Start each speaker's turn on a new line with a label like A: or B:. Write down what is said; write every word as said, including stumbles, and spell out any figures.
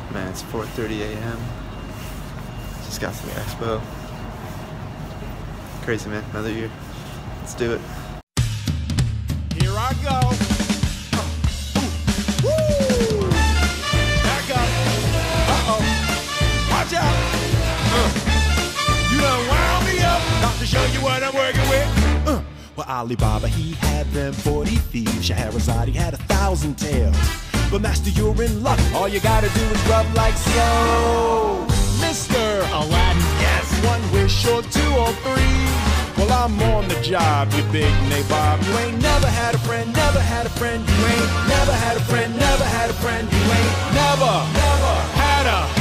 A: Man, it's four thirty a m Just got to the expo. Crazy, man. Another year. Let's do it.
B: Here I go. Uh, ooh, woo! Back up. Uh-oh. Watch out. Uh, you done wound me up. Not to show you what I'm working with. Uh, well, Alibaba, he had them forty thieves. Scheherazade, he had a thousand tales. But master, you're in luck. All you gotta do is rub like so. Mister Aladdin, yes. One wish or two or three. Well, I'm on the job, you big nabob. You ain't never had a friend, never had a friend. You ain't never had a friend, never had a friend. You ain't never, never had a